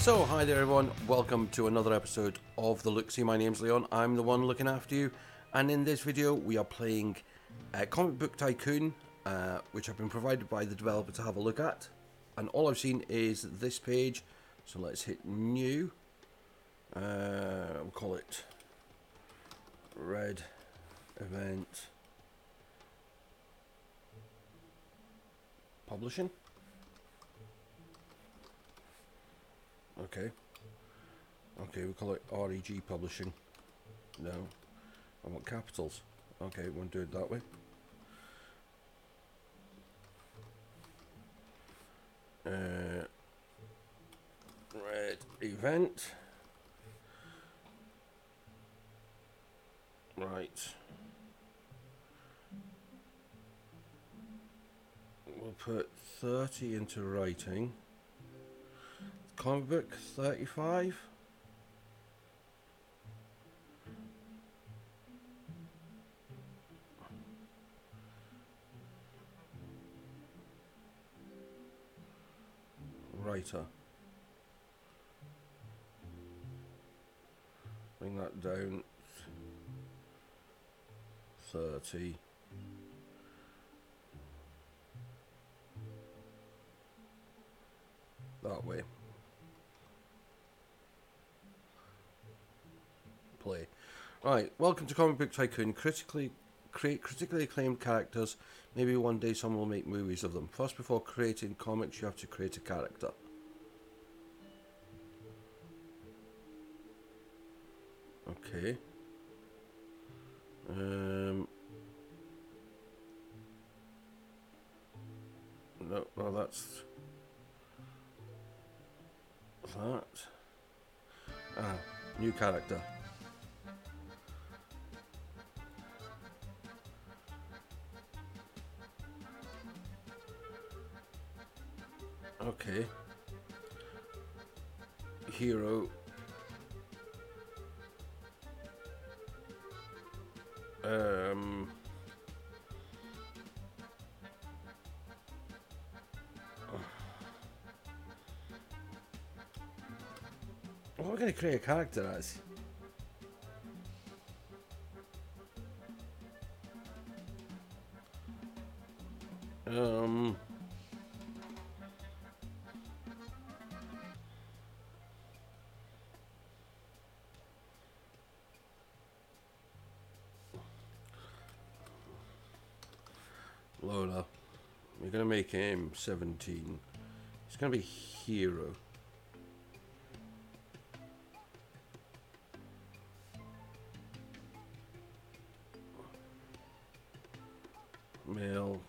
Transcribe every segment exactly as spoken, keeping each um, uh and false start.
So, hi there everyone, welcome to another episode of the LookSee. My name's Leon, I'm the one looking after you, and in this video we are playing uh, Comic Book Tycoon, uh, which I've been provided by the developer to have a look at, and all I've seen is this page, so let's hit new. Uh, we'll call it Red Event Publishing. Okay. Okay, we call it R E G Publishing. No. I want capitals. Okay, we won't do it that way. Uh, Red Event. Right. We'll put thirty into writing. Comic book thirty-five. Writer. Bring that down. thirty. That way. Play. Right, welcome to Comic Book Tycoon. Critically, create critically acclaimed characters. Maybe one day someone will make movies of them. First, before creating comics, you have to create a character. Okay. Um. No, no, that's that. Ah, new character. Okay. Hero. Um. What are we going to create a character as? Um. Lola. We're going to make him seventeen. He's going to be hero. Male.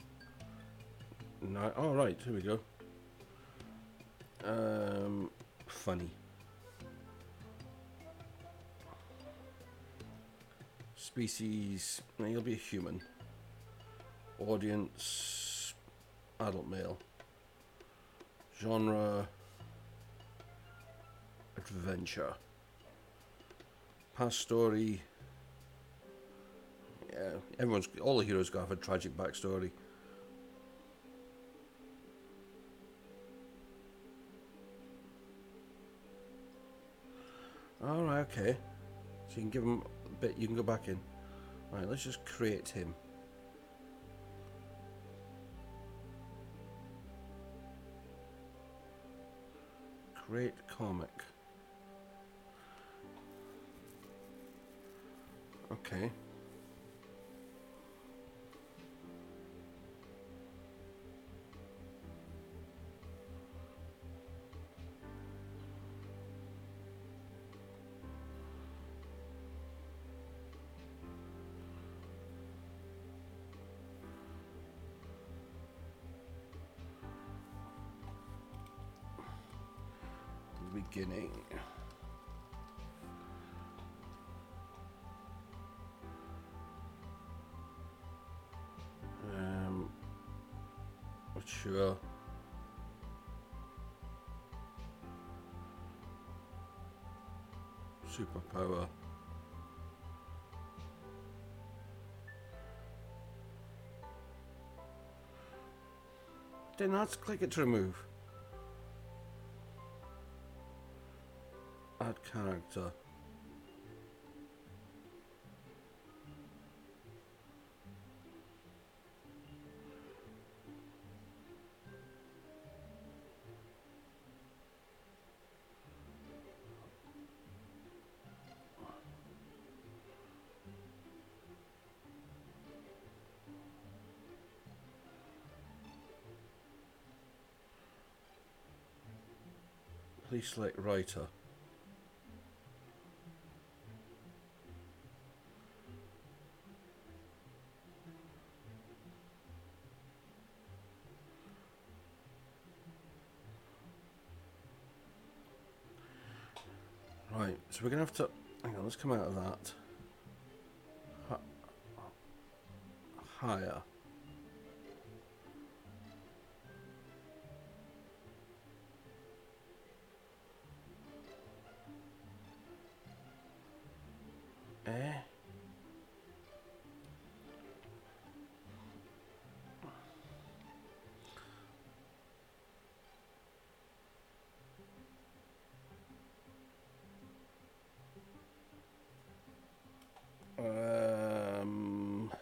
No. Oh, right. Here we go. Um, funny. Species. No, he'll be a human. Audience. Adult male. Genre. Adventure. Past story. Yeah, everyone's, all the heroes got to have a tragic backstory. Alright, okay. So you can give him a bit, you can go back in. Alright, let's just create him. Create comic. Okay. Beginning. Um, sure. Superpower. Then let's click it to remove. Add character. Please select writer. Right, so we're gonna have to hang on. Let's come out of that. H higher. Eh? Um,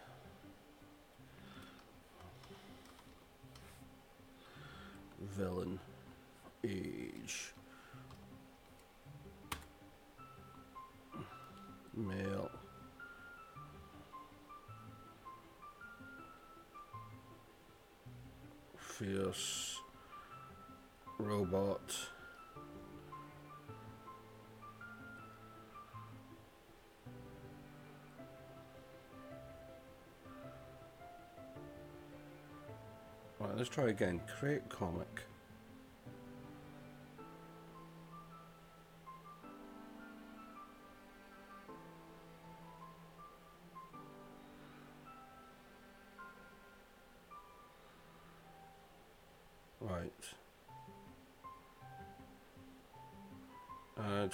villain. Age. Male. Fierce. Robot. Right, let's try again. Create comic. Right. Add.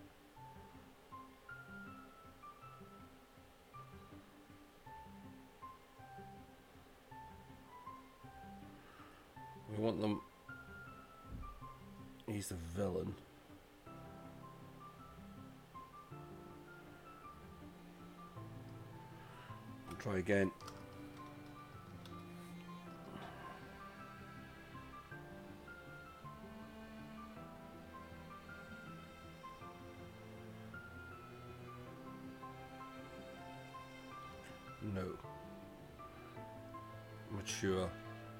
We want them. He's the villain. Try again. No. Mature.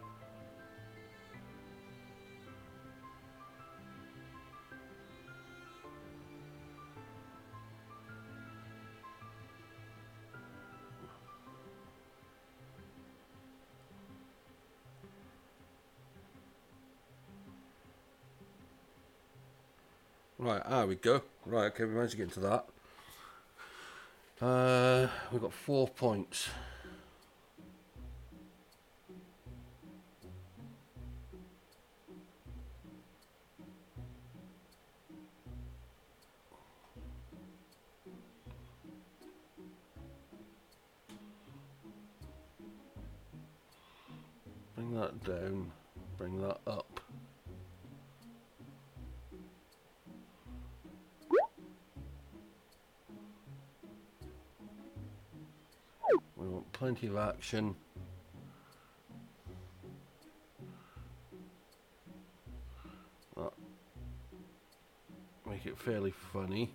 Right, ah, we go. Right, okay, we managed to get into that. Uh, we've got four points. Bring that down. Bring that up. We want plenty of action. That. Make it fairly funny.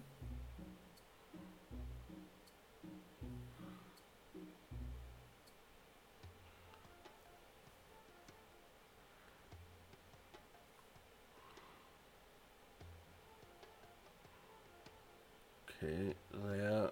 Okay, there.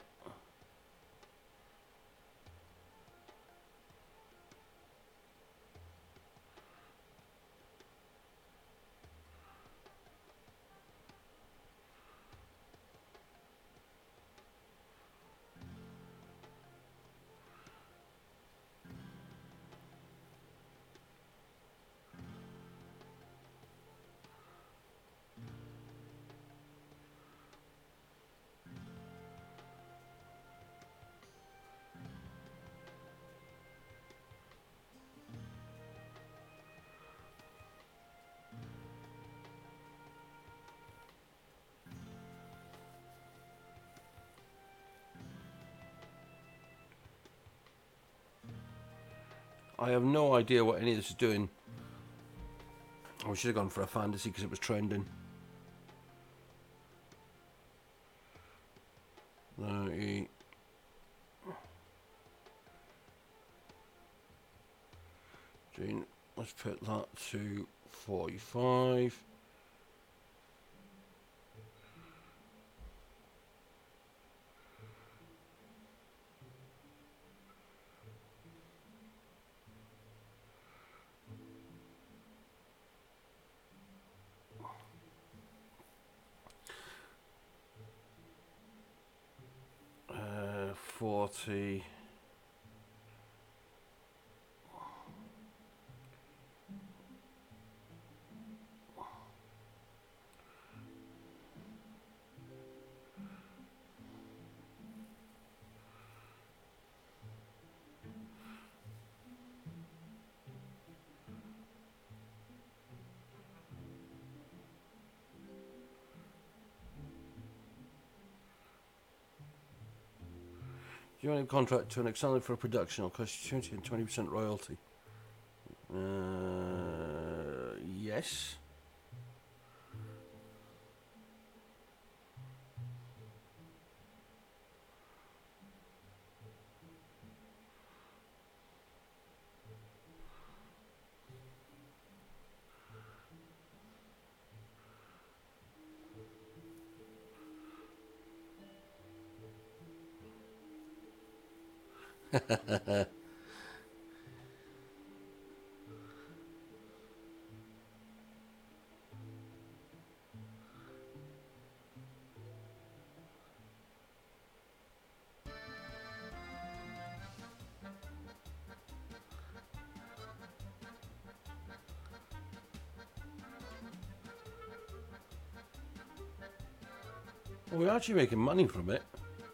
I have no idea what any of this is doing. I should have gone for a fantasy because it was trending. thirty. June. Let's put that to forty-five. Uh, forty. You want a contract to an external for a production, it'll cost you twenty and twenty percent royalty. Uh, yes. Well, we're actually making money from it.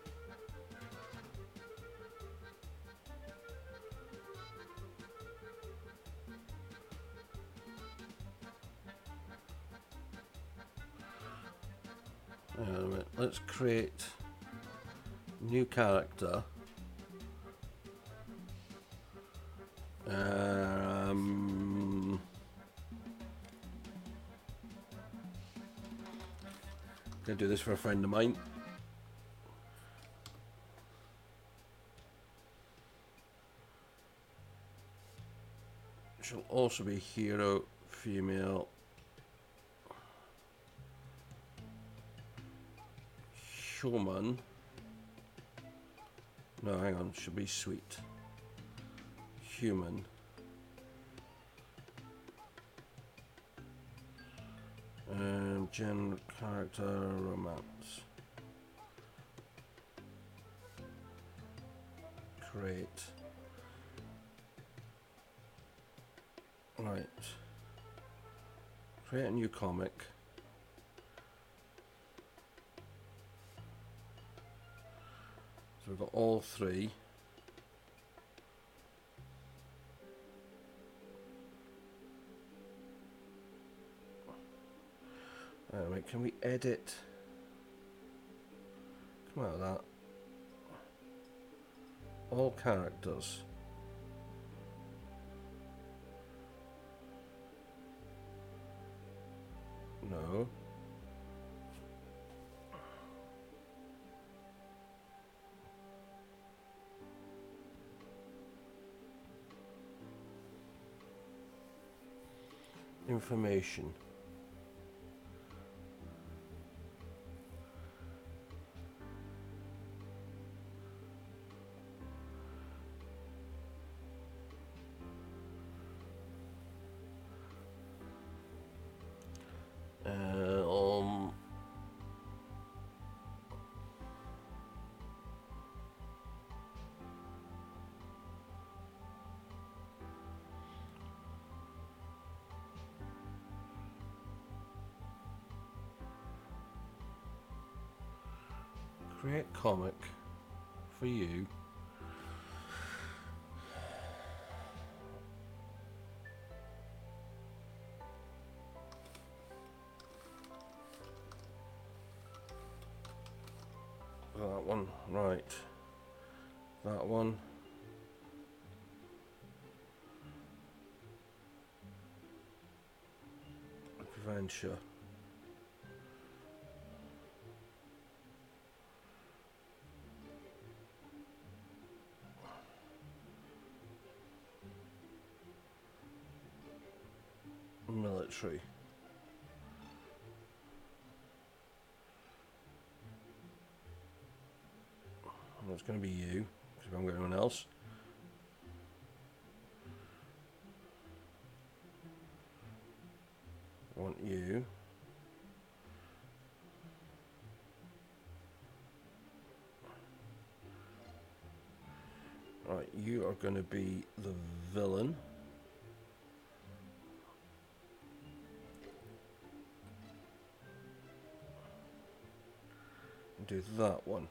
Hang on a minute. Let's create new character. Um, gonna do this for a friend of mine. She'll also be hero, female, human. No, hang on, should be sweet. Human. Um, gender, character, romance. Create. Right. Create a new comic. So we've got all three. Anyway, can we edit? Come out of that. All characters. No. Information. Uh, um, create comic for you. That one, right. That one. adventure. Military. Well, it's going to be you, because we haven't got anyone else. I want you. Right, you are going to be the villain. Do that one.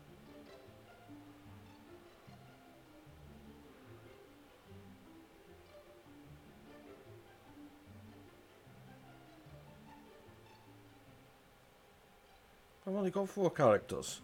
I've only got four characters.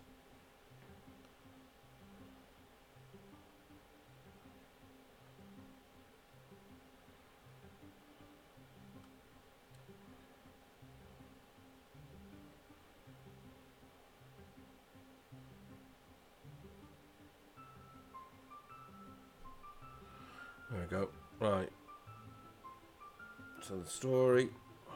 There we go. Right. So the story.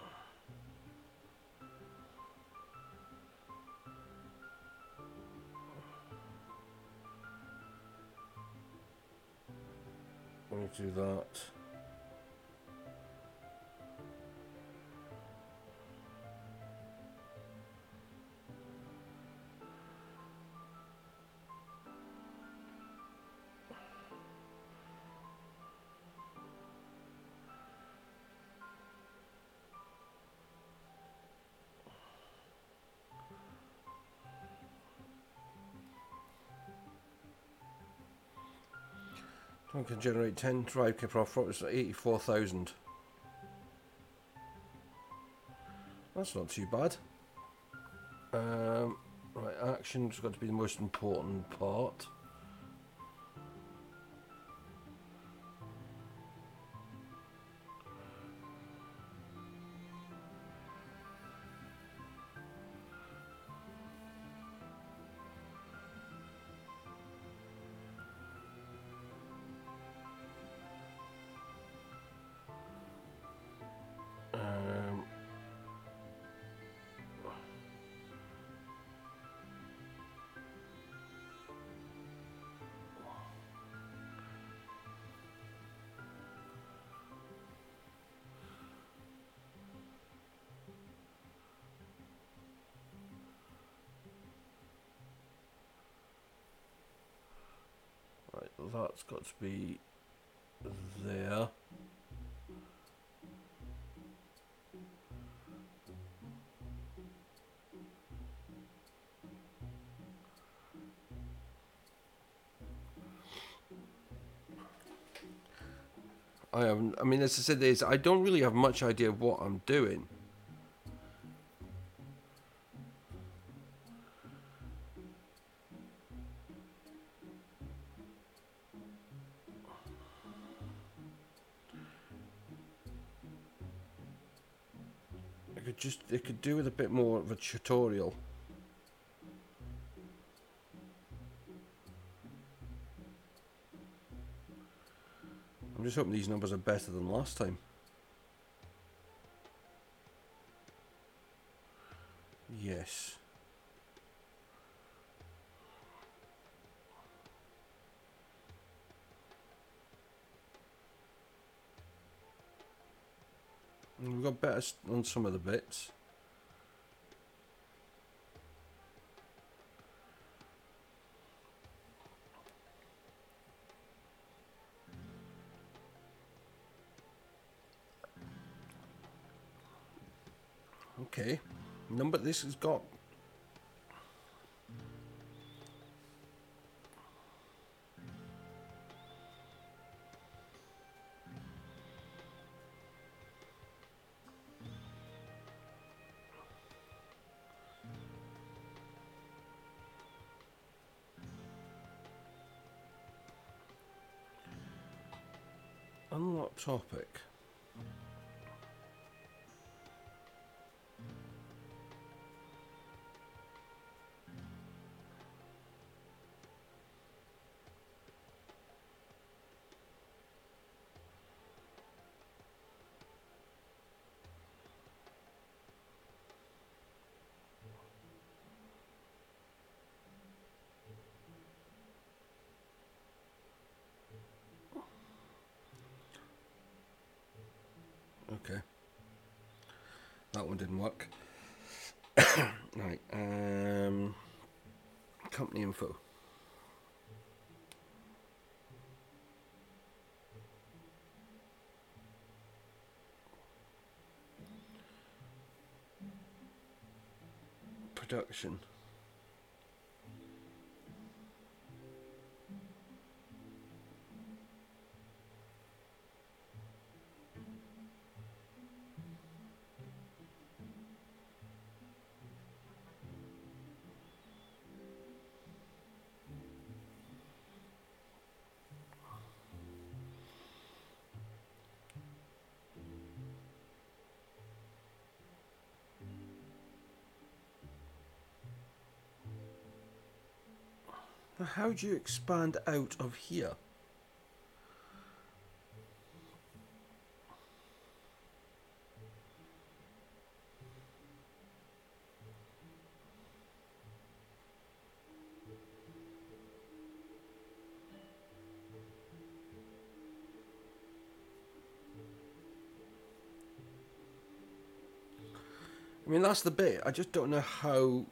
When you do that. One can generate ten drive kit profits at eighty-four thousand. That's not too bad. Um, right, action's got to be the most important part. Um, right, that's got to be there. I haven't. I mean, as I said, is I don't really have much idea of what I'm doing. I could just, it could do with a bit more of a tutorial. I'm just hoping these numbers are better than last time. Yes. And we've got better on some of the bits. Okay. Number, this has got... Unlock topic. That one didn't work. Right, um, company info. Production. How do you expand out of here? I mean, that's the bit. I just don't know how...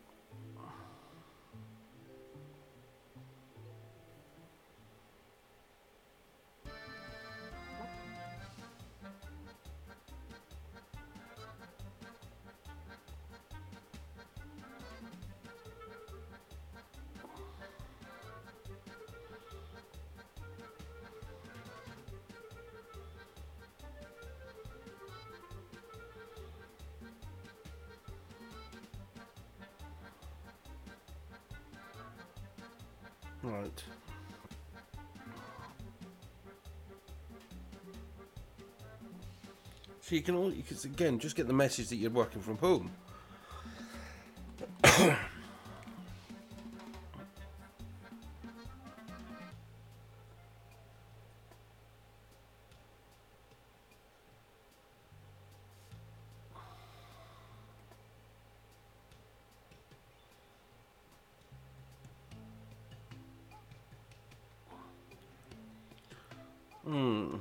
Right. So you can only, you can, again, just get the message that you're working from home. Hmm.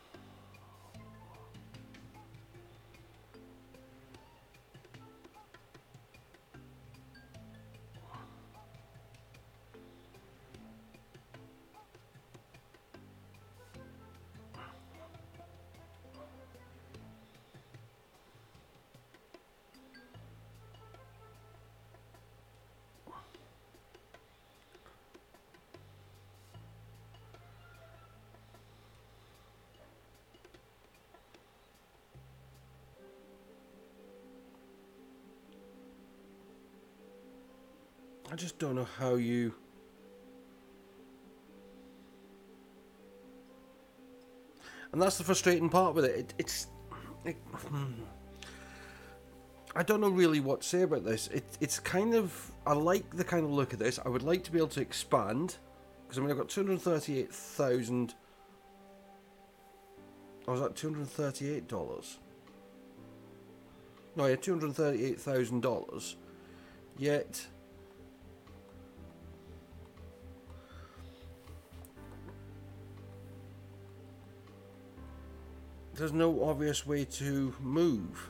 I just don't know how you... And that's the frustrating part with it. it it's... It, hmm. I don't know really what to say about this. It, it's kind of... I like the kind of look of this. I would like to be able to expand. Because, I mean, I've got two hundred thirty-eight thousand... Oh, was that two hundred thirty-eight dollars? No, yeah, two hundred thirty-eight thousand dollars. Yet... there's no obvious way to move.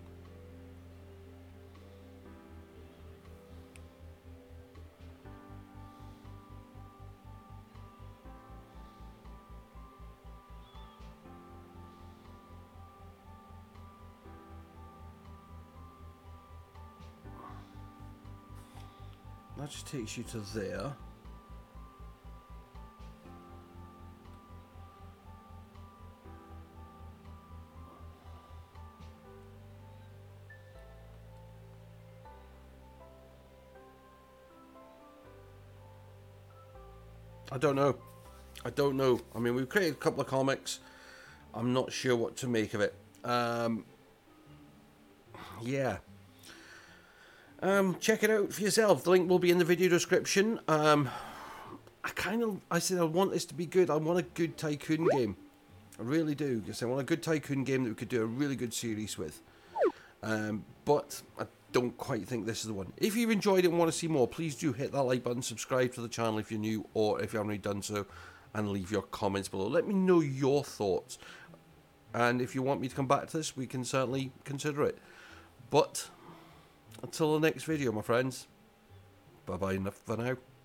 That just takes you to there. I don't know. I don't know. I mean, we've created a couple of comics. I'm not sure what to make of it. Um, yeah. Um, check it out for yourself. The link will be in the video description. Um, I kind of, I said I want this to be good. I want a good Tycoon game. I really do. Because I want a good Tycoon game that we could do a really good series with. Um, but I don't quite think this is the one. If you've enjoyed it and want to see more, please do hit that like button, subscribe to the channel if you're new, or if you haven't already done so, and leave your comments below. Let me know your thoughts. And if you want me to come back to this, we can certainly consider it. But until the next video, my friends, bye bye for now.